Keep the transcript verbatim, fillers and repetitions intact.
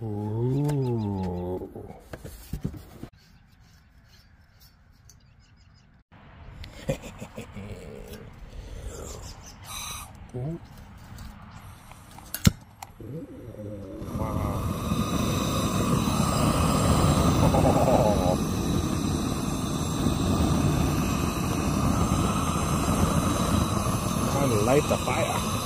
Ooh. Ooh. Wow. Oh. Time to light the fire.